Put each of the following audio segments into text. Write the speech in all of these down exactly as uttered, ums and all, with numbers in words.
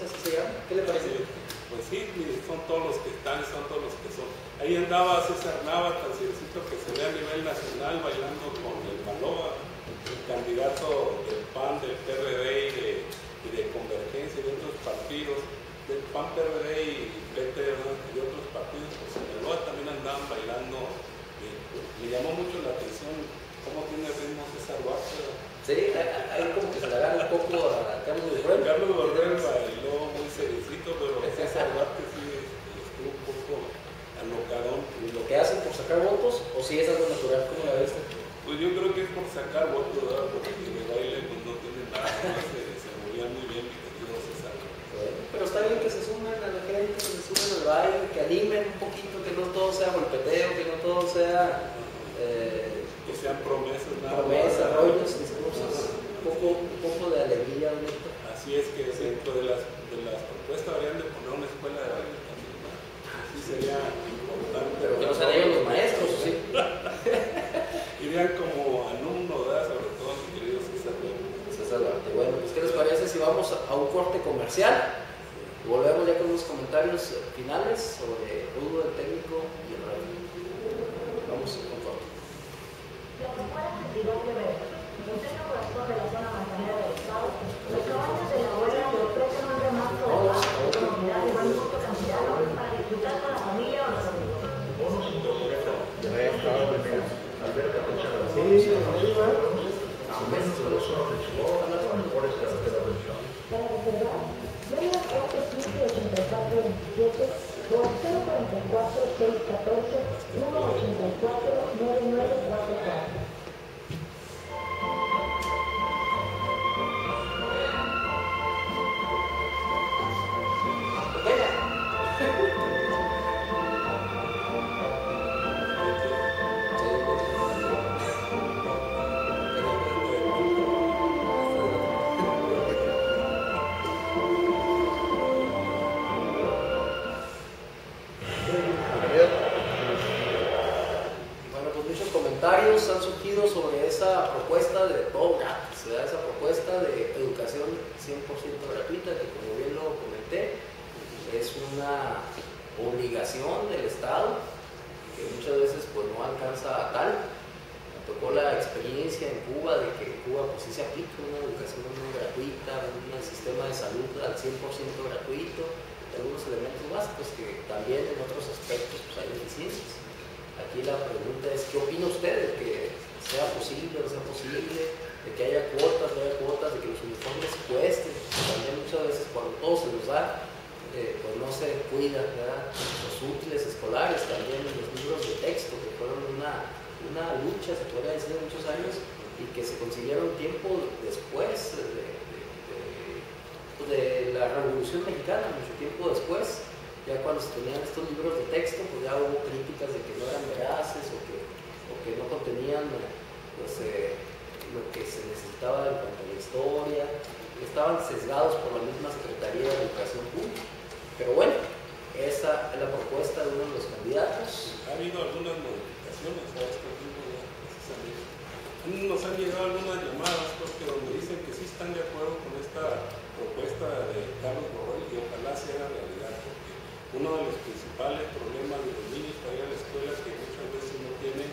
así se llama. ¿Qué le parece? Sí, pues sí, son todos los que están, son todos los que son. Ahí andaba César Nava, cancioncito que se ve a nivel nacional bailando con el Maloa, el candidato del P A N, del P R D y de, y de Convergencia y de otros partidos, del P A N, P R D y P T, ¿verdad? Y de otros partidos, pues en Maloa también andaban bailando. Y, pues, me llamó mucho la atención cómo tiene ritmo César Duarte. Sí, ahí como que se le agarra un poco a Carlos Borrell. Carlos Borrell bailó muy seriecito, pero César Duarte sí estuvo un poco alocadón. ¿Lo que hacen por sacar votos o si es algo natural? ¿Cómo la ves? Pues yo creo que es por sacar votos, ¿verdad? Porque de baile pues no tiene nada más, se, se movía muy bien mi querido César. Bueno, pero está bien que se sumen a la gente, que se sumen al baile, que animen un poquito, que no todo sea golpeteo, que no todo sea... Eh, que sean promesas, nada promesas, rollos, discursos, un poco, un poco de alegría, bonito. Así es que dentro de las, de las propuestas habrían de poner una escuela de baile también, ¿no? Así sería importante. Pero que no sean ellos los maestros, ¿sí? Irían como alumnos, ¿verdad? Sobre todo mi querido César Duarte. César Duarte. Bueno, pues ¿qué les parece si vamos a un corte comercial? Y volvemos ya con unos comentarios finales sobre Rudo, el técnico y el radio. Vamos con corte. Las escuelas de Trigoria Verde, el centro corazón de la zona manzanera del estado, los caballos de la abuela le ofrecen un remanso de paz, comunidad y buen gusto cantidad para disfrutar con la familia o los amigos. Para reservar, llame al cuatro quince, ochenta y cuatro veintisiete o al cero cuarenta y cuatro, seiscientos catorce, uno ochenta y cuatro, nueve nueve cuatro cuatro. Han surgido sobre esa propuesta de todo gratis, ¿verdad? Esa propuesta de educación cien por ciento gratuita que, como bien lo comenté, es una obligación del Estado que muchas veces pues no alcanza a tal. Me tocó la experiencia en Cuba de que en Cuba pues sí se aplica una educación gratuita, un sistema de salud al cien por ciento gratuito, algunos elementos básicos que también en otros aspectos pues hay deficiencias. Aquí la pregunta es, ¿qué opina usted de que sea posible o no sea posible, de que haya cuotas, no haya cuotas, de que los uniformes cuesten? También muchas veces cuando todo se nos da, eh, pues no se cuida, ¿verdad? Los útiles escolares, también los libros de texto, que fueron una, una lucha, se podría decir, de muchos años, y que se consiguieron tiempo después de, de, de, de la Revolución Mexicana, mucho tiempo después. Ya cuando se tenían estos libros de texto, pues ya hubo críticas de que no eran veraces o que, o que no contenían pues, eh, lo que se necesitaba en cuanto a la historia, que estaban sesgados por la misma Secretaría de Educación Pública. Pero bueno, esa es la propuesta de uno de los candidatos. Ha habido algunas modificaciones a este libro, precisamente. Nos han llegado algunas llamadas porque donde dicen que sí están de acuerdo con esta propuesta de Carlos Borrell y ojalá sea realidad. Uno de los principales problemas de los niños para ir a la escuela es que muchas veces no tienen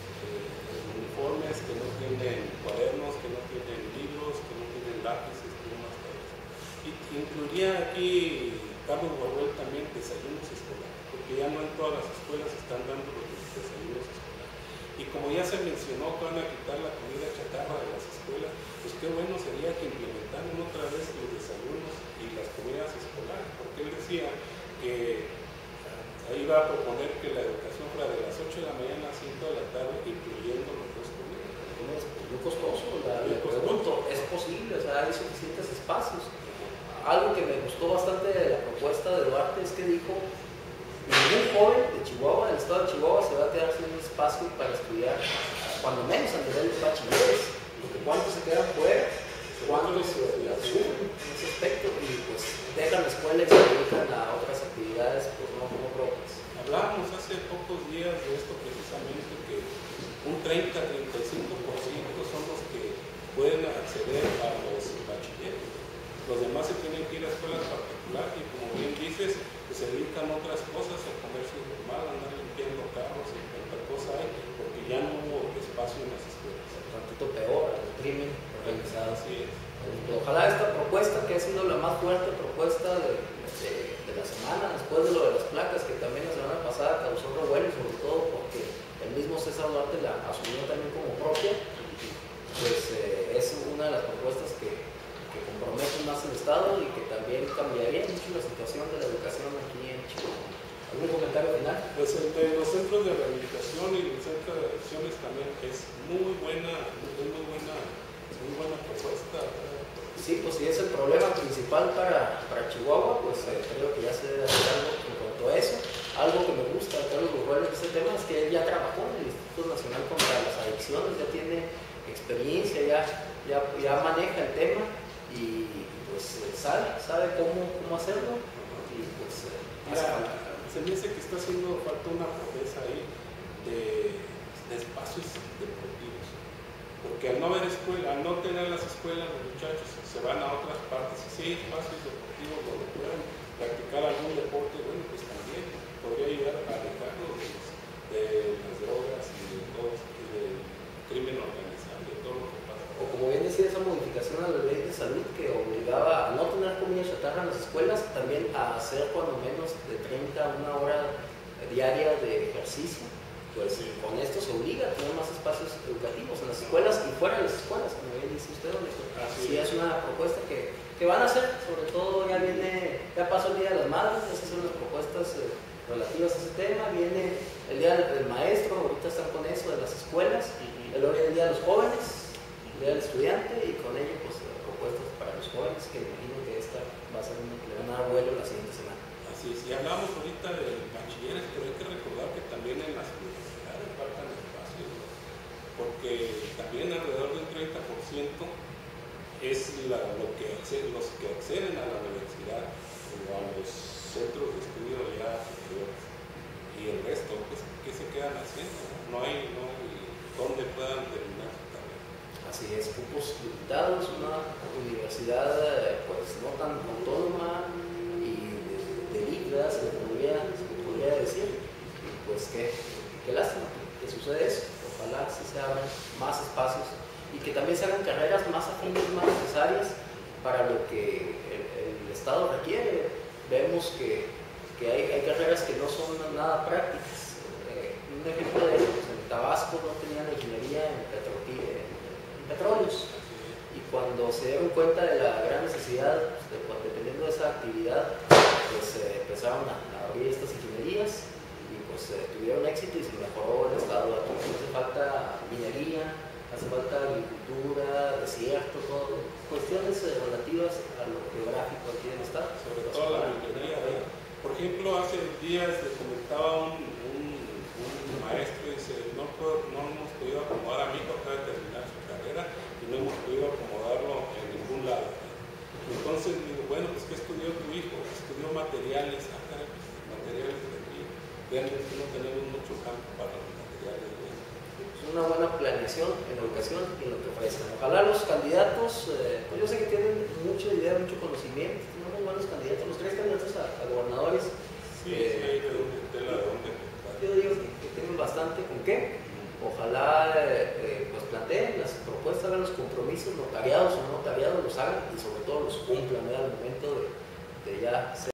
eh, uniformes, que no tienen cuadernos, que no tienen libros, que no tienen lápices, plumas, todo eso. Y incluiría aquí, Carlos Borrell, también desayunos escolares, porque ya no en todas las escuelas están dando los desayunos escolares. Y como ya se mencionó que van a quitar la comida chatarra de las escuelas, pues qué bueno sería que implementaran otra vez los desayunos y las comidas escolares, porque él decía que ahí va a proponer que la educación fuera de las ocho de la mañana a cinco de la tarde, incluyendo los dos comidas. Es muy costoso, la, le pregunto, ¿es posible? O sea, hay suficientes espacios. Algo que me gustó bastante de la propuesta de Duarte es que dijo, ningún joven de Chihuahua, del estado de Chihuahua, se va a quedar sin un espacio para estudiar, cuando menos a nivel de bachilleres, porque cuántos se quedan fuera, cuántos se asumen en ese aspecto y pues dejan la escuela y se dedican a otras actividades pues no como propias. Hablábamos hace pocos días de esto precisamente, que un treinta a treinta y cinco por ciento son los que pueden acceder a los bachilleres. los demás se tienen que ir a escuelas particulares y como bien dices, pues se dedican a otras cosas, al comercio normal, a andar limpiando carros y tanta cosa hay, porque ya no hubo espacio en las escuelas. Un tantito peor, el crimen organizado. Así es. Ojalá esta propuesta, que ha sido la más fuerte propuesta de, de, de la semana, después de lo de las placas, que también la semana pasada causó revuelo, sobre todo porque el mismo César Duarte la asumió también como propia, pues eh, es una de las propuestas que, que comprometen más el Estado y que también cambiaría mucho la situación de la educación aquí en Chihuahua. ¿Algún comentario final? Pues el de los centros de rehabilitación y el centro de adicciones también es muy buena, muy, muy buena, muy buena propuesta. Sí, pues si es el problema principal para, para Chihuahua, pues eh, creo que ya se debe hacer algo en cuanto a eso. Algo que me gusta de Carlos Gurruel en este tema es que él ya trabajó en el Instituto Nacional contra las Adicciones, ya tiene experiencia, ya, ya, ya maneja el tema y pues eh, sabe, sabe cómo, cómo hacerlo y pues eh, hace falta. Se me dice que está haciendo falta una promesa ahí de, de espacios deportivos, porque al no haber escuela, al no tener las escuelas, los muchachos se van a otras partes y si hay espacios deportivos donde puedan practicar algún deporte, bueno, pues también podría ayudar a alejarlos de, de las drogas y de todo, y del crimen organizado y de todo lo que pasa. O como bien decía, esa modificación a la ley de salud que obligaba a no tener comida chatarra en las escuelas, también a hacer cuando menos de treinta a una hora diaria de ejercicio, pues sí, con esto se obliga a tener más espacios educativos en las escuelas y fuera de las escuelas, como bien dice usted, don Héctor. Así es una propuesta que, que van a hacer, sobre todo ya viene, ya pasó el Día de las Madres, esas son las propuestas eh, relativas a ese tema, viene el Día del Maestro, ahorita están con eso de las escuelas, el Día de los Jóvenes, Día del Estudiante y con ello pues propuestas para los jóvenes que imagino que esta va a ser una que le van a dar vuelo la siguiente semana. Así es, y hablamos ahorita de bachilleres, pero hay que recordar que también en las universidades faltan espacios, ¿no? Porque también alrededor del treinta por ciento es la, lo que acceden, los que acceden a la universidad o a los centros de estudio ya superiores y el resto, pues, ¿qué se quedan haciendo? No hay, no hay dónde puedan terminar su carrera. Así es, cupos limitados, una universidad pues no tan autónoma y de, de libras, se podría, se podría decir, y pues qué, qué lástima que sucede eso. Ojalá sí se abran más espacios y que también se hagan carreras más afines, más necesarias para lo que el, el Estado requiere. Vemos que, que hay, hay carreras que no son nada prácticas. Eh, un ejemplo de eso, pues en Tabasco no tenían ingeniería en petrolía, petróleos, y cuando se dieron cuenta de la gran necesidad de, pues, dependiendo de esa actividad, pues eh, empezaron a, a abrir estas ingenierías y pues eh, tuvieron éxito y se mejoró el estado. Aquí hace falta minería, hace falta agricultura, desierto, todo, cuestiones eh, relativas a lo geográfico aquí del estado. Sobre todo la minería. ¿eh? Por ejemplo, hace días le comentaba un, un, un maestro y dice, no, puedo, no hemos podido acomodar a mi hijo, acaba de terminar su carrera y no hemos podido acomodarlo en ningún lado. Entonces digo, bueno, pues ¿qué estudió tu hijo? Estudió materiales, ah, caray, pues, materiales de aquí. Realmente no tenemos mucho campo para los materiales de aquí. Es una buena planeación en la educación y en lo que ofrecen. Ojalá los candidatos, eh, pues yo sé que tienen mucha idea, mucho conocimiento, tenemos buenos candidatos, los tres candidatos a, a gobernadores. Sí, eh, sí, hay de dónde, de la de dónde. Yo digo que, que tienen bastante con qué. Ojalá eh, eh, pues planteen las propuestas, hagan los compromisos notariados o no notariados, los hagan y sobre todo los cumplan, ¿eh? Al momento de, de ya ser